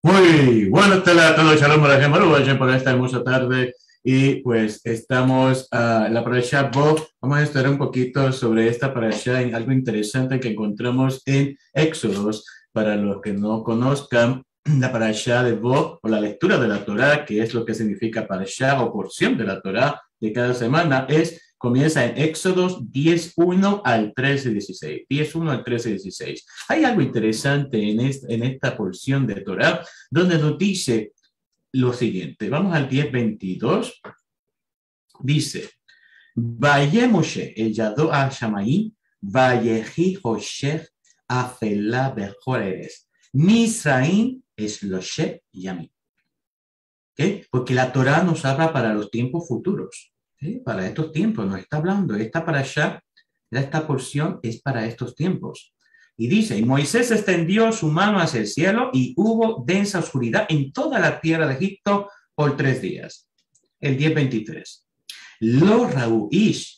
Muy buenas tardes a todos, Shalom Aleichem, Baruch por esta hermosa tarde. Y pues estamos a la parasha Bo. Vamos a estudiar un poquito sobre esta parasha, en algo interesante que encontramos en Éxodos. Para los que no conozcan, la parasha de Bo, o la lectura de la Torá, que es lo que significa parasha o porción de la Torá de cada semana, comienza en Éxodos 10:1 al 13:16. 10:1 al 13:16. Hay algo interesante en esta porción de Torá donde nos dice lo siguiente. Vamos al 10:22. Dice, Vaye Moshe, el Yadó a Shamaí, Vayehi Hoshech, Afelá Bejoreres, Misraim es Loshe Yami. ¿Okay? Porque la Torá nos habla para los tiempos futuros. ¿Okay? Para estos tiempos nos está hablando. Esta porción es para estos tiempos. Y dice, y Moisés extendió su mano hacia el cielo y hubo densa oscuridad en toda la tierra de Egipto por 3 días. El 10:23. Lo raú ish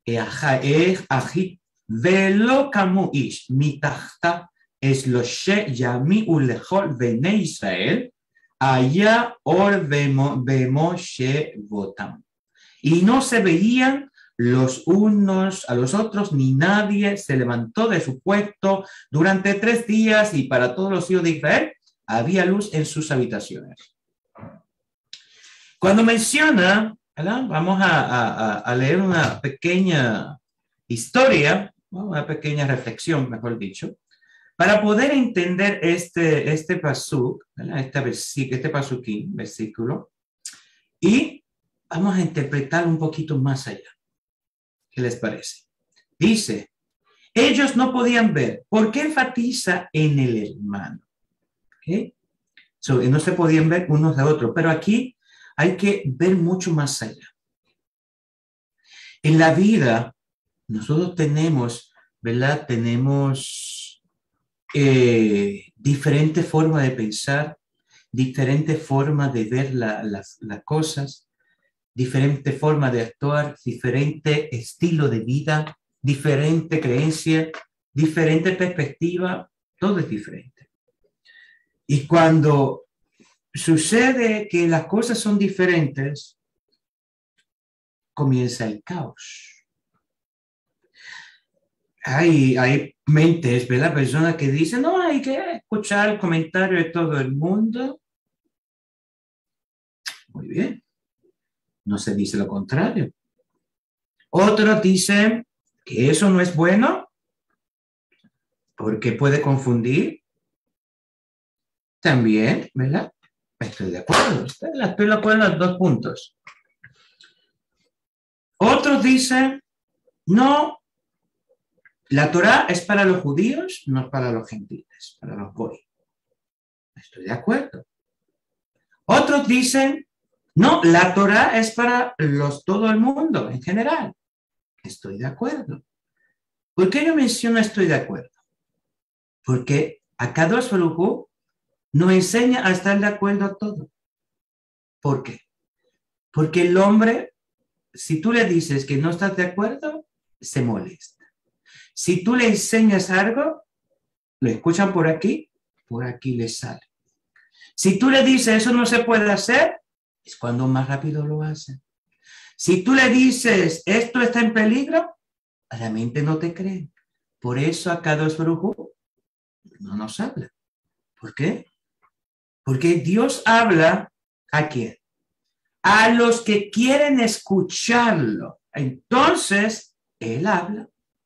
velo kamu ish mitachta es lo she yami ulechol bene Israel allá or Moshe votam. Y no se veían los unos a los otros, ni nadie se levantó de su puesto durante 3 días, y para todos los hijos de Israel había luz en sus habitaciones. Cuando menciona, ¿verdad? Vamos a leer una pequeña historia, una pequeña reflexión, mejor dicho, para poder entender este pasuk, este pasuquín, versículo, y vamos a interpretar un poquito más allá. ¿Qué les parece? Dice, ellos no podían ver. ¿Por qué enfatiza en el hermano? ¿Okay? No se podían ver unos de otros, pero aquí hay que ver mucho más allá. En la vida, nosotros tenemos, ¿verdad? Tenemos diferentes formas de pensar, diferentes formas de ver las cosas, diferente forma de actuar, diferente estilo de vida, diferente creencia, diferente perspectiva, todo es diferente. Y cuando sucede que las cosas son diferentes, comienza el caos. Hay mentes, ¿verdad? Personas que dicen, no, hay que escuchar el comentario de todo el mundo. Muy bien. No se dice lo contrario. Otros dicen que eso no es bueno porque puede confundir. También, ¿verdad? Estoy de acuerdo. Estoy de acuerdo en los 2 puntos. Otros dicen, no, la Torá es para los judíos, no es para los gentiles, para los goy. Estoy de acuerdo. Otros dicen, no, la Torá es para todo el mundo en general. Estoy de acuerdo. ¿Por qué yo menciono estoy de acuerdo? Porque Akadosh Baruj Hu nos enseña a estar de acuerdo a todo. ¿Por qué? Porque el hombre, si tú le dices que no estás de acuerdo, se molesta. Si tú le enseñas algo, lo escuchan por aquí le sale. Si tú le dices eso no se puede hacer, es cuando más rápido lo hace. Si tú le dices esto está en peligro, la mente no te cree. Por eso Akadosh Baruj Hu no nos habla. ¿Por qué? Porque Dios habla ¿a quién? A los que quieren escucharlo. Entonces, Él habla.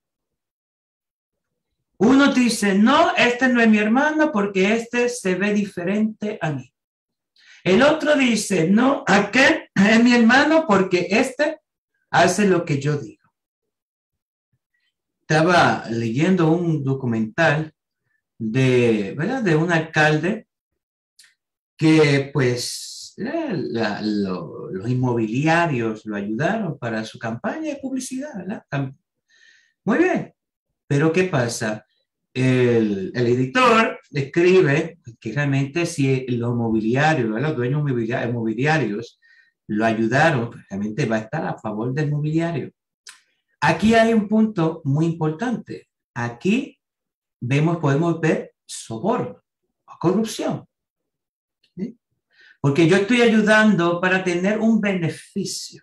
Uno dice, no, este no es mi hermano porque este se ve diferente a mí. El otro dice, no, aquel es mi hermano porque este hace lo que yo digo. Estaba leyendo un documental ¿verdad? De un alcalde que pues los inmobiliarios lo ayudaron para su campaña de publicidad, ¿verdad? Muy bien, pero ¿qué pasa? El editor escribe que realmente si los mobiliarios, ¿verdad? Los dueños inmobiliarios lo ayudaron, pues realmente va a estar a favor del mobiliario. Aquí hay un punto muy importante. Aquí podemos ver soborno o corrupción. Porque yo estoy ayudando para tener un beneficio.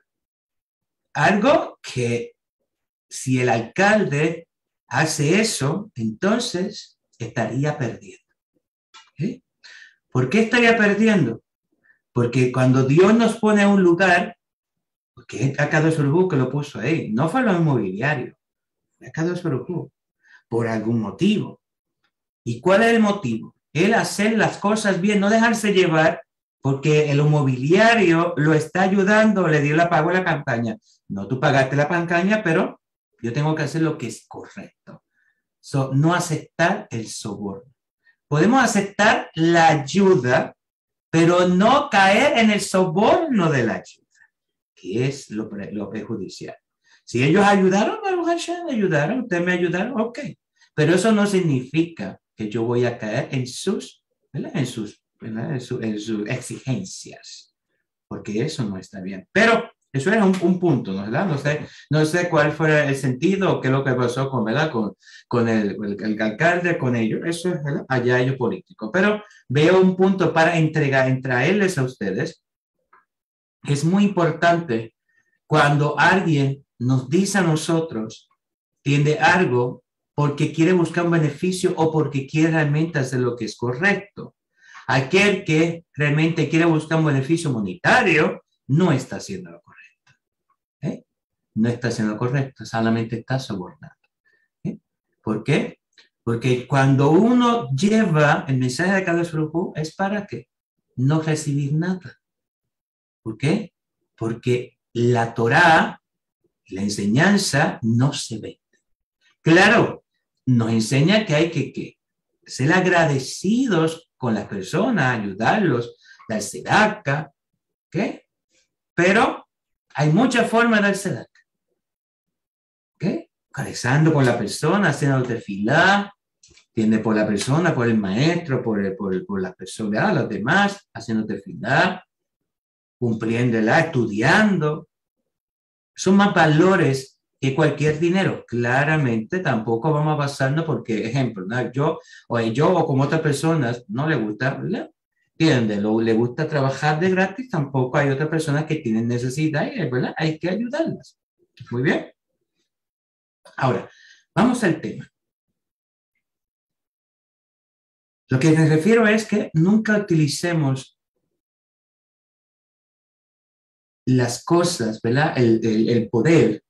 Algo que si el alcalde hace eso, entonces estaría perdiendo. ¿Sí? ¿Por qué estaría perdiendo? Porque cuando Dios nos pone a un lugar, porque es Akadosh Baruj Hu que lo puso ahí, no fue lo inmobiliario, fue Akadosh Baruj Hu, por algún motivo. ¿Y cuál es el motivo? El hacer las cosas bien, no dejarse llevar porque el inmobiliario lo está ayudando, le dio la pago a la campaña. No, tú pagaste la campaña, pero yo tengo que hacer lo que es correcto. No aceptar el soborno. Podemos aceptar la ayuda, pero no caer en el soborno de la ayuda, que es lo perjudicial. Si ellos ayudaron, ayudaron, ustedes me ayudaron, ok. Pero eso no significa que yo voy a caer en sus, ¿verdad? En sus exigencias, porque eso no está bien. Pero eso era un punto, ¿verdad? No sé cuál fue el sentido o qué es lo que pasó con, ¿verdad? Con el alcalde, con ellos. Eso es, ¿verdad? Allá ellos políticos. Pero veo un punto para traerles a ustedes. Es muy importante cuando alguien nos dice a nosotros, tiende algo porque quiere buscar un beneficio o porque quiere realmente hacer lo que es correcto. Aquel que realmente quiere buscar un beneficio monetario no está haciendo lo correcto. ¿Eh? No está haciendo lo correcto, solamente está sobornando. ¿Eh? ¿Por qué? Porque cuando uno lleva el mensaje de Akadosh Baruj Hu es para que no recibir nada. ¿Por qué? Porque la Torá, la enseñanza, no se vende. Claro, nos enseña que hay que ser agradecidos con las personas, ayudarlos, dar tzedaka, ¿ok? Pero hay muchas formas de dar tzedaka, ¿ok? Rezando con la persona, haciendo tefilá, tiende por la persona, por el maestro, por las personas, los demás, haciendo tefilá, cumpliéndola, estudiando. Son más valores que cualquier dinero. Claramente tampoco vamos a basarnos porque, ejemplo, ¿no? yo o como otras personas no le gusta, ¿verdad? Le gusta trabajar de gratis, tampoco hay otras personas que tienen necesidad, ¿verdad? Hay que ayudarlas. Muy bien. Ahora, vamos al tema. Lo que me refiero es que nunca utilicemos las cosas, ¿verdad? El poder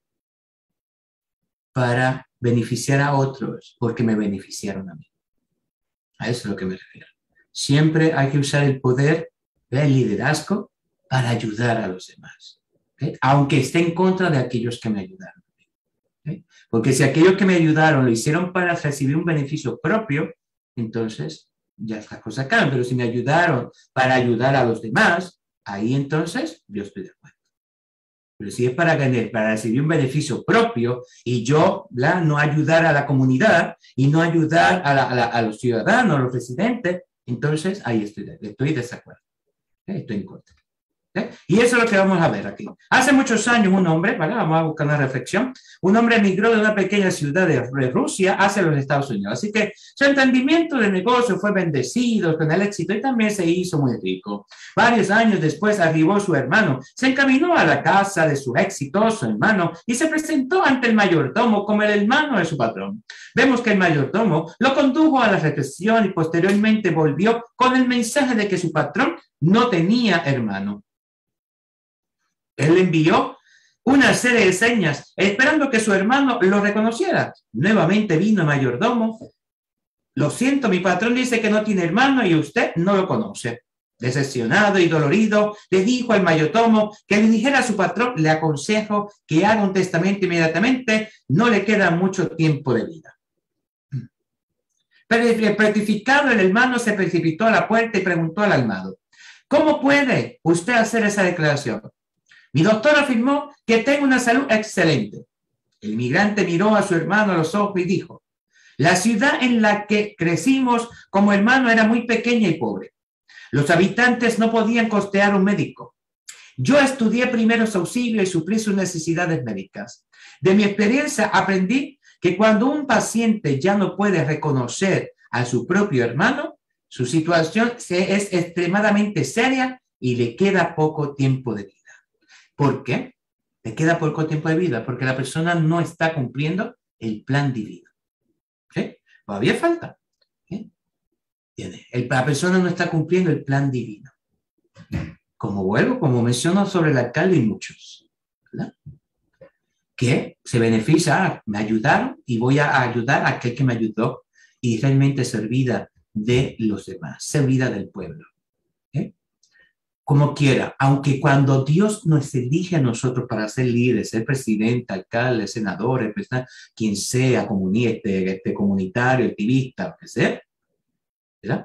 para beneficiar a otros porque me beneficiaron a mí. A eso es lo que me refiero. Siempre hay que usar el poder, el liderazgo, para ayudar a los demás. ¿Okay? Aunque esté en contra de aquellos que me ayudaron. ¿Okay? Porque si aquellos que me ayudaron lo hicieron para recibir un beneficio propio, entonces ya estas cosas cambian. Pero si me ayudaron para ayudar a los demás, ahí entonces yo estoy de acuerdo. Pero si es para ganar, para recibir un beneficio propio y yo no ayudar a la comunidad y no ayudar a los ciudadanos, a los residentes, entonces ahí estoy desacuerdo. Estoy en contra. Y eso es lo que vamos a ver aquí. Hace muchos años un hombre, ¿vale? Vamos a buscar una reflexión, un hombre emigró de una pequeña ciudad de Rusia hacia los Estados Unidos. Así que su entendimiento de negocio fue bendecido con el éxito y también se hizo muy rico. Varios años después arribó su hermano, se encaminó a la casa de su exitoso hermano y se presentó ante el mayordomo como el hermano de su patrón. Vemos que el mayordomo lo condujo a la recepción y posteriormente volvió con el mensaje de que su patrón no tenía hermano. Él envió una serie de señas esperando que su hermano lo reconociera. Nuevamente vino el mayordomo. Lo siento, mi patrón dice que no tiene hermano y usted no lo conoce. Decepcionado y dolorido, le dijo al mayordomo que le dijera a su patrón, le aconsejo que haga un testamento inmediatamente, no le queda mucho tiempo de vida. Pero petrificado, el hermano se precipitó a la puerta y preguntó al almado, ¿cómo puede usted hacer esa declaración? Mi doctor afirmó que tengo una salud excelente. El inmigrante miró a su hermano a los ojos y dijo, la ciudad en la que crecimos como hermano era muy pequeña y pobre. Los habitantes no podían costear un médico. Yo estudié primeros auxilios y suplí sus necesidades médicas. De mi experiencia aprendí que cuando un paciente ya no puede reconocer a su propio hermano, Su situación es extremadamente seria y le queda poco tiempo de vida. ¿Por qué? Le queda poco tiempo de vida porque la persona no está cumpliendo el plan divino. ¿Sí? Todavía falta. ¿Sí? La persona no está cumpliendo el plan divino. Como menciono sobre el alcalde y muchos, ¿verdad? Que se beneficia, me ayudaron y voy a ayudar a aquel que me ayudó y realmente ser vida de los demás, ser vida del pueblo. ¿Sí? Como quiera, aunque cuando Dios nos elige a nosotros para ser líderes, ser presidente, alcalde, senadores, quien sea, comunitario, activista, lo que sea, ¿verdad?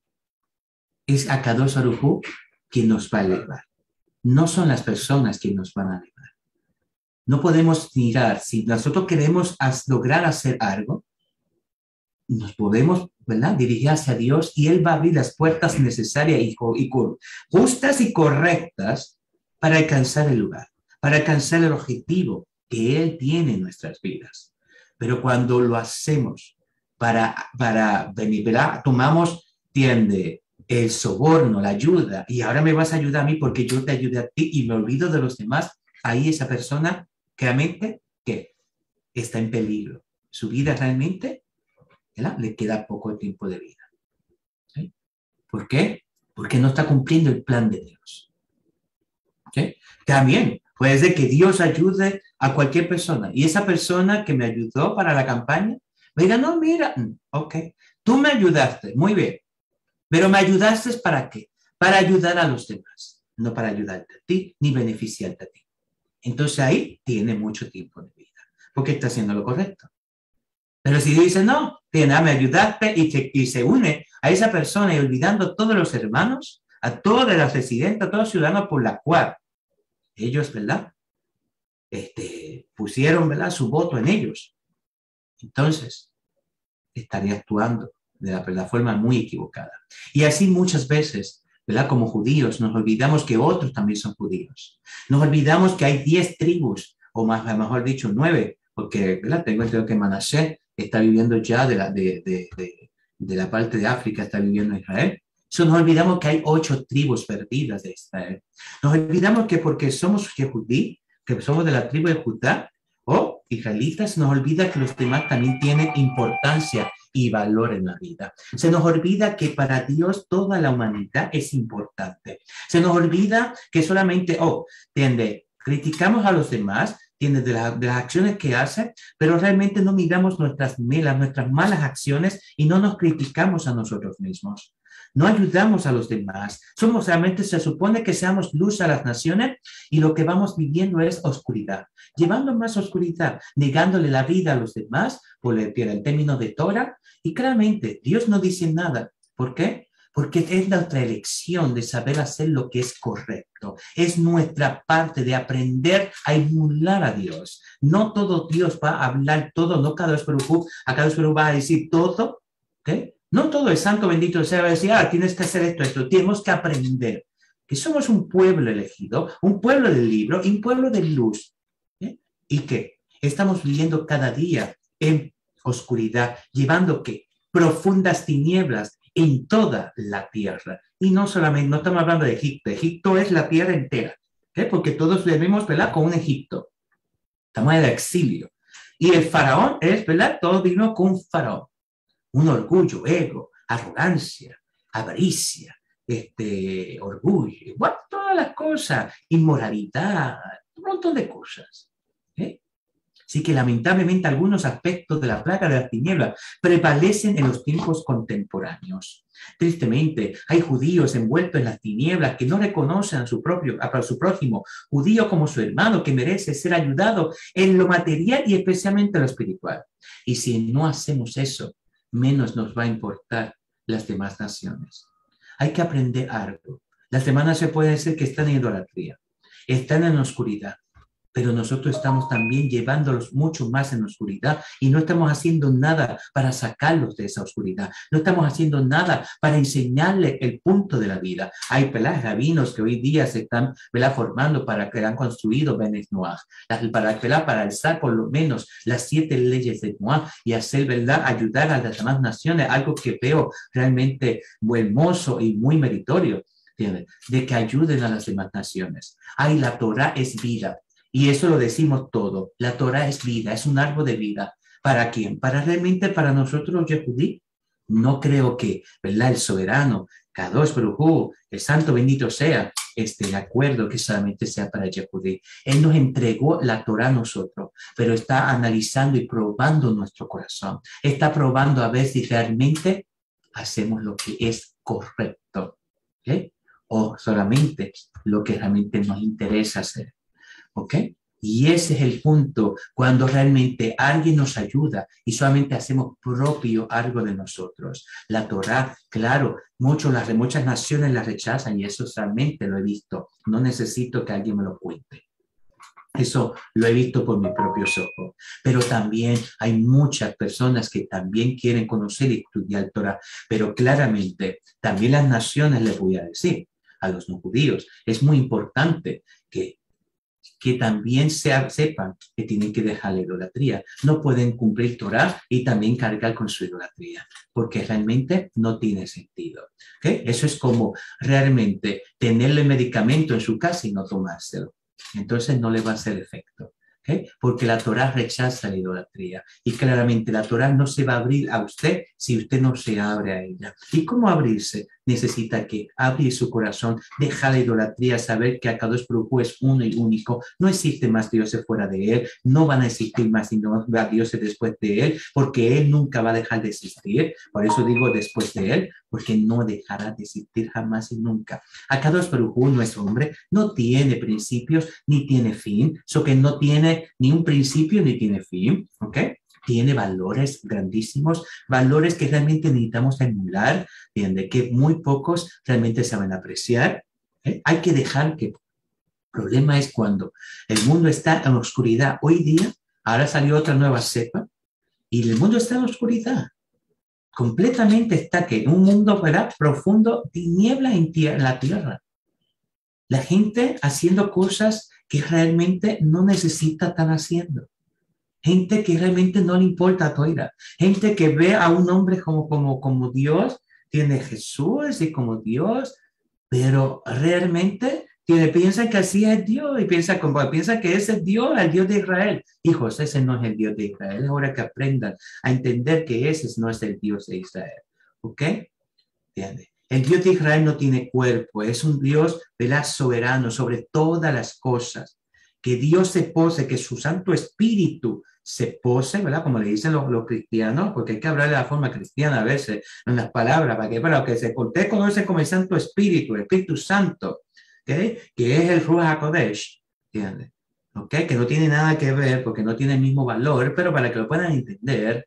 Es Akadosh Baruj Hu quien nos va a elevar. No son las personas quienes nos van a elevar. No podemos mirar, si nosotros queremos lograr hacer algo, nos podemos, ¿verdad?, dirigir hacia Dios y Él va a abrir las puertas necesarias y justas y correctas para alcanzar el lugar, para alcanzar el objetivo que Él tiene en nuestras vidas. Pero cuando lo hacemos para venir, ¿verdad?, tomamos, tiende, el soborno, la ayuda, y ahora me vas a ayudar a mí porque yo te ayudé a ti y me olvido de los demás, ahí esa persona realmente que está en peligro. Su vida realmente, ¿verdad?, le queda poco tiempo de vida. ¿Sí? ¿Por qué? Porque no está cumpliendo el plan de Dios. ¿Sí? También puede ser que Dios ayude a cualquier persona y esa persona que me ayudó para la campaña me diga, no, mira, ok, tú me ayudaste, muy bien, pero me ayudaste ¿para qué? Para ayudar a los demás, no para ayudarte a ti ni beneficiarte a ti. Entonces ahí tiene mucho tiempo de vida, porque está haciendo lo correcto. Pero si dice, no, me ayudaste y se une a esa persona y olvidando a todos los hermanos, a todas las residentes, a todos los ciudadanos por la cual ellos, ¿verdad?, pusieron, ¿verdad?, su voto en ellos. Entonces, estaría actuando de la forma muy equivocada. Y así muchas veces, ¿verdad?, como judíos, nos olvidamos que otros también son judíos. Nos olvidamos que hay 10 tribus, o más, mejor dicho, 9, porque, ¿verdad?, tengo entendido que Manasés está viviendo ya de la parte de África, está viviendo en Israel. Eso nos olvidamos que hay 8 tribus perdidas de Israel. Nos olvidamos que porque somos judíos, que somos de la tribu de Judá, o israelitas, nos olvida que los demás también tienen importancia y valor en la vida. Se nos olvida que para Dios toda la humanidad es importante. Se nos olvida que solamente, criticamos a los demás, de las acciones que hacen, pero realmente no miramos nuestras malas acciones y no nos criticamos a nosotros mismos. No ayudamos a los demás. Realmente se supone que seamos luz a las naciones y lo que vamos viviendo es oscuridad. Llevando más oscuridad, negándole la vida a los demás por el término de Torah. Y claramente Dios no dice nada. ¿Por qué? Porque es nuestra elección de saber hacer lo que es correcto. Es nuestra parte de aprender a emular a Dios. No todo Dios va a hablar todo, no cada vez va a decir todo, ¿ok? No todo el santo bendito sea va a decir, tienes que hacer esto. Tenemos que aprender que somos un pueblo elegido, un pueblo del libro y un pueblo de luz. ¿Eh? Y que estamos viviendo cada día en oscuridad, llevando ¿qué? Profundas tinieblas en toda la tierra. Y no solamente, no estamos hablando de Egipto. Egipto es la tierra entera, ¿okay? Porque todos vivimos, ¿verdad?, con un Egipto. Estamos en el exilio. Y el faraón es, ¿verdad?, todos vivimos con un faraón. Un orgullo, ego, arrogancia, avaricia, orgullo, bueno, todas las cosas, inmoralidad, un montón de cosas. ¿Eh? Así que lamentablemente algunos aspectos de la plaga de las tinieblas prevalecen en los tiempos contemporáneos. Tristemente, hay judíos envueltos en las tinieblas que no reconocen a su prójimo, judío como su hermano que merece ser ayudado en lo material y especialmente en lo espiritual. Y si no hacemos eso, menos nos va a importar las demás naciones. Hay que aprender algo. Las demás naciones pueden decir que están en idolatría, están en oscuridad. pero nosotros estamos también llevándolos mucho más en la oscuridad y no estamos haciendo nada para sacarlos de esa oscuridad. No estamos haciendo nada para enseñarles el punto de la vida. Hay rabinos que hoy día se están formando para que han construido Benes Noach, para alzar por lo menos las 7 leyes de Noach y hacer, ¿verdad?, ayudar a las demás naciones, algo que veo realmente muy hermoso y muy meritorio, ¿entiendes? De que ayuden a las demás naciones. Ay, la Torah es vida. Y eso lo decimos todo. La Torah es vida, es un árbol de vida. ¿Para quién? ¿Para realmente para nosotros los Yehudí? No creo que, ¿verdad?, el soberano, Kadosh Baruj Hu, el santo bendito sea, esté de acuerdo que solamente sea para Yehudí. Él nos entregó la Torah a nosotros, pero está analizando y probando nuestro corazón. Está probando a ver si realmente hacemos lo que es correcto, ¿ok? O solamente lo que realmente nos interesa hacer. ¿Ok? Y ese es el punto, cuando realmente alguien nos ayuda y solamente hacemos propio algo de nosotros. La Torah, claro, muchas naciones la rechazan y eso realmente lo he visto. No necesito que alguien me lo cuente. Eso lo he visto por mis propios ojos. Pero también hay muchas personas que también quieren conocer y estudiar Torah. Pero claramente, también las naciones les voy a decir a los no judíos, es muy importante que también sepan que tienen que dejar la idolatría. No pueden cumplir Torah y también cargar con su idolatría, porque realmente no tiene sentido. ¿Okay? Eso es como realmente tenerle medicamento en su casa y no tomárselo. Entonces no le va a hacer efecto. ¿Okay? Porque la Torah rechaza la idolatría y claramente la Torah no se va a abrir a usted si usted no se abre a ella. ¿Y cómo abrirse? Necesita que abrir su corazón, dejar la idolatría, saber que Akadosh Baruj Hu es uno y único. No existe más dioses fuera de él, no van a existir más dioses después de él, porque él nunca va a dejar de existir. Por eso digo después de él, porque no dejará de existir jamás y nunca. Akadosh Baruj Hu, nuestro hombre, no tiene principios ni tiene fin, eso que no tiene ni un principio ni tiene fin, ¿ok? Tiene valores grandísimos, valores que realmente necesitamos emular, ¿entiende? Que muy pocos realmente saben apreciar. Hay que dejar que... El problema es cuando el mundo está en oscuridad. Hoy día, ahora salió otra nueva cepa y el mundo está en oscuridad. Completamente está que en un mundo, ¿verdad?, profundo, tiniebla en la tierra. La gente haciendo cosas que realmente no necesita estar haciendo. Gente que realmente no le importa a Torah. Gente que ve a un hombre como Dios, tiene Jesús y como Dios, pero realmente piensa que así es Dios y piensa que ese es Dios, el Dios de Israel. Hijos, ese no es el Dios de Israel. Es hora que aprendan a entender que ese no es el Dios de Israel. ¿Ok? ¿Entiendes? El Dios de Israel no tiene cuerpo, es un Dios, ¿verdad?, soberano sobre todas las cosas. Que Dios se pose, que su Santo Espíritu se pose, ¿verdad? Como le dicen los cristianos, porque hay que hablar de la forma cristiana a veces, en las palabras, para que se conoce como el Santo Espíritu, el Espíritu Santo, ¿okay?, que es el Ruach HaKodesh, ¿entiendes? ¿Okay? Que no tiene nada que ver, porque no tiene el mismo valor, pero para que lo puedan entender,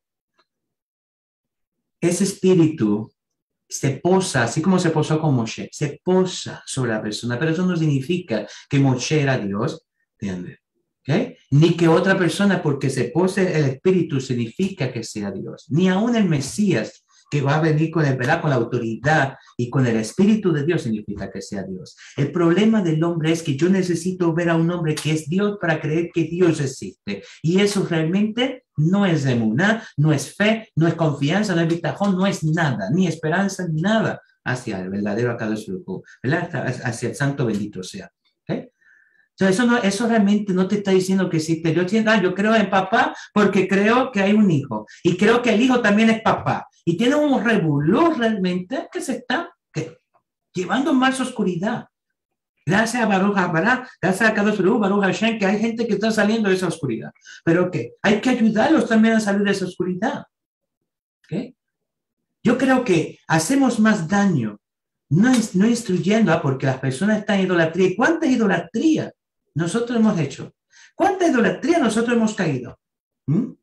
ese Espíritu se posa, así como se posó con Moshe, se posa sobre la persona, pero eso no significa que Moshe era Dios, ¿entiendes? ¿Okay? Ni que otra persona, porque se pose el Espíritu, significa que sea Dios. Ni aún el Mesías, que va a venir con la autoridad y con el Espíritu de Dios, significa que sea Dios. El problema del hombre es que yo necesito ver a un hombre que es Dios para creer que Dios existe. Y eso realmente no es emuná, no es fe, no es confianza, no es bitajón, no es nada, ni esperanza, ni nada hacia el verdadero Akadosh Baruj Hu, ¿verdad? Hacia el santo bendito sea. ¿Okay? Entonces, eso realmente no te está diciendo que existe. Yo creo en papá porque creo que hay un hijo. Y creo que el hijo también es papá. Y tiene un revolú realmente que se está llevando más oscuridad. Gracias a Baruch Haba, gracias a Kadosh Baruch Hashem, que hay gente que está saliendo de esa oscuridad. Pero que hay que ayudarlos también a salir de esa oscuridad. ¿Okay? Yo creo que hacemos más daño no instruyendo porque las personas están en idolatría. ¿Y cuánta idolatría nosotros hemos hecho? ¿Cuánta idolatría nosotros hemos caído? En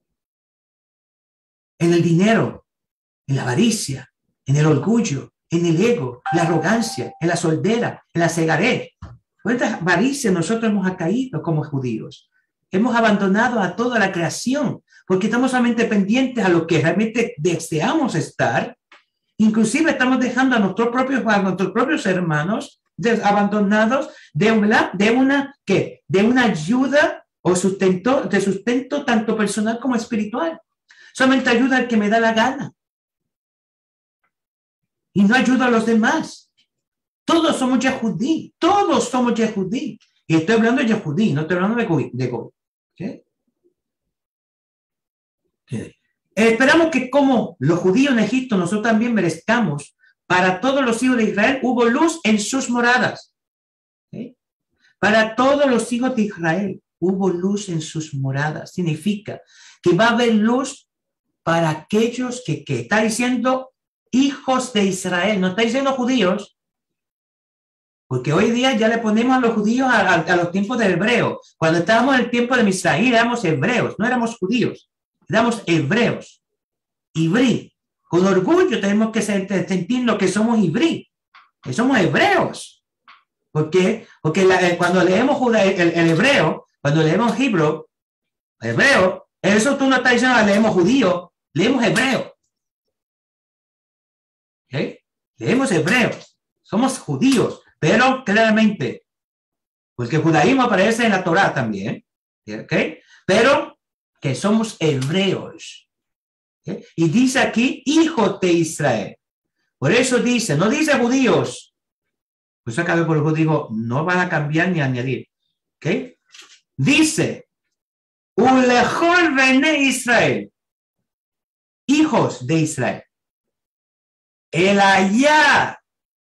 el dinero, en la avaricia, en el orgullo, en el ego, la arrogancia, en la soldera, en la cegaré. Por esta avaricia nosotros hemos caído como judíos. Hemos abandonado a toda la creación porque estamos solamente pendientes a lo que realmente deseamos estar. Inclusive estamos dejando a nuestros propios hermanos abandonados de una ayuda o sustento tanto personal como espiritual. Solamente ayuda al que me da la gana. Y no ayuda a los demás. Todos somos Yehudí. Todos somos Yehudí. Y estoy hablando de Yehudí, no estoy hablando de Goy. ¿Okay? Okay. Esperamos que como los judíos en Egipto, nosotros también merezcamos. Para todos los hijos de Israel hubo luz en sus moradas. ¿Okay? Para todos los hijos de Israel hubo luz en sus moradas. Significa que va a haber luz para aquellos que está diciendo hijos de Israel. No está diciendo judíos. Porque hoy día ya le ponemos a los judíos a los tiempos del hebreo. Cuando estábamos en el tiempo de Misraín éramos hebreos, no éramos judíos. Éramos hebreos. Ibrí. Con orgullo tenemos que sentir lo que somos ibrí. Que somos hebreos. ¿Por qué? Porque cuando leemos el hebreo, cuando leemos hebreo, eso tú no estás diciendo leemos judío, leemos hebreo. ¿Okay? Leemos hebreo. Somos judíos, pero claramente, porque el judaísmo aparece en la Torá también, ¿okay? Pero que somos hebreos. ¿Okay? Y dice aquí, hijos de Israel. Por eso dice, no dice judíos. Pues acá por el digo, no van a cambiar ni añadir. ¿Okay? Dice, Ulejol Bene Israel, hijos de Israel. Allá,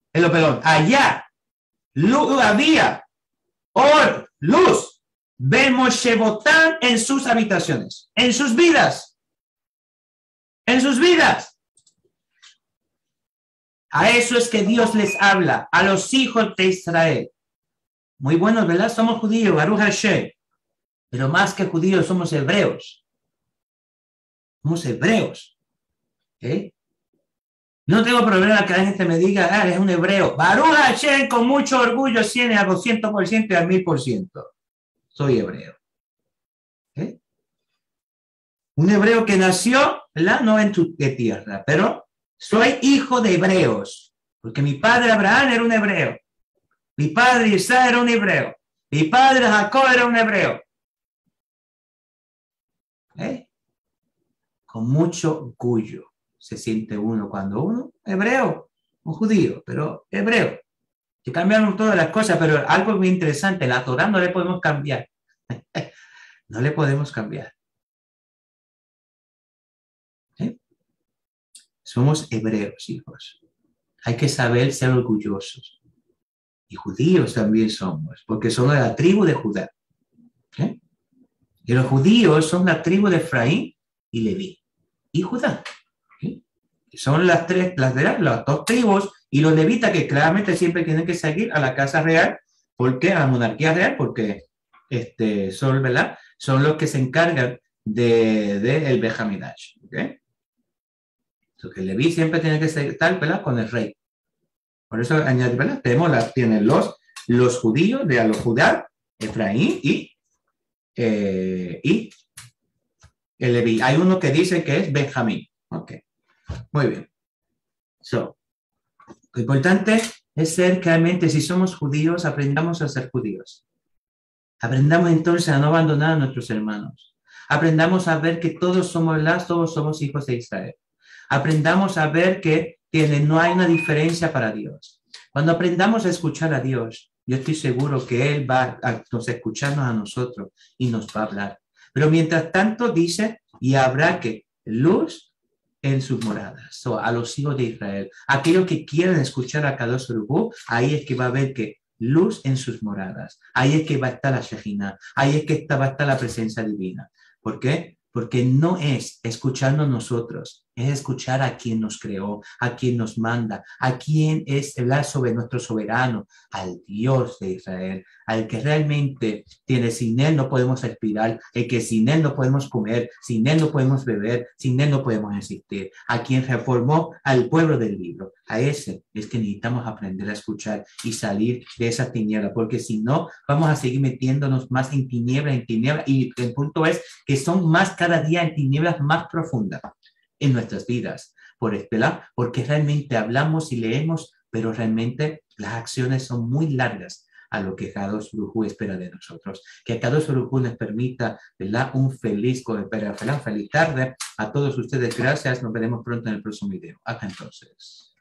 había luz, vemos Shebotán en sus habitaciones, en sus vidas. A eso es que Dios les habla, a los hijos de Israel. Muy buenos, ¿verdad? Somos judíos, Baruch Hashem. Pero más que judíos, somos hebreos. Somos hebreos. ¿Okay? No tengo problema que la gente me diga, eres un hebreo. Baruch Hashem con mucho orgullo tiene al 200% y al 1000%. Soy hebreo. ¿Okay? Un hebreo que nació, ¿verdad? No en tu tierra, pero soy hijo de hebreos. Porque mi padre Abraham era un hebreo. Mi padre Isaac era un hebreo. Mi padre Jacob era un hebreo. ¿Okay? Con mucho orgullo se siente uno cuando uno hebreo, un judío, pero hebreo. Que cambiaron todas las cosas, pero algo muy interesante, la Torá no le podemos cambiar. No le podemos cambiar. ¿Sí? Somos hebreos, hijos. Hay que saber ser orgullosos. Y judíos también somos, porque somos de la tribu de Judá. ¿Sí? Y los judíos son la tribu de Efraín y Leví. Y Judá. ¿Sí? Son las dos tribus y los levitas que claramente siempre tienen que seguir a la casa real, porque a la monarquía real, porque son, ¿verdad? Son los que se encargan del Beit Hamidrash. ¿Okay? Entonces, el Leví siempre tiene que estar, ¿verdad? Con el rey. Por eso añade, ¿verdad? Tienen los judíos de los Judá, Efraín y el Leví. Hay uno que dice que es Benjamín. Ok. Muy bien. Lo importante es ser realmente, si somos judíos, aprendamos a ser judíos. Aprendamos entonces a no abandonar a nuestros hermanos. Aprendamos a ver que todos somos hijos de Israel. Aprendamos a ver que no hay una diferencia para Dios. Cuando aprendamos a escuchar a Dios, yo estoy seguro que Él va a escucharnos a nosotros y nos va a hablar. Pero mientras tanto dice, y habrá que luz en sus moradas, a los hijos de Israel. Aquellos que quieran escuchar a Kadosh Baruj Hu, ahí es que va a haber que luz en sus moradas. Ahí es que va a estar la Shejina. Ahí es que va a estar la presencia divina. ¿Por qué? Porque no es escucharnos nosotros, es escuchar a quien nos creó, a quien nos manda, a quien es hablar sobre nuestro soberano, al Dios de Israel, al que realmente tiene, sin él no podemos respirar, el que sin él no podemos comer, sin él no podemos beber, sin él no podemos existir, a quien reformó al pueblo del libro. A ese es que necesitamos aprender a escuchar y salir de esa tiniebla, porque si no, vamos a seguir metiéndonos más en tiniebla, y el punto es que son más cada día en tinieblas más profundas en nuestras vidas, porque realmente hablamos y leemos, pero realmente las acciones son muy largas a lo que Kadosh Baruj Hu espera de nosotros. Que Kadosh Baruj Hu nos permita, ¿verdad? Un feliz tarde a todos ustedes. Gracias. Nos veremos pronto en el próximo video. Hasta entonces.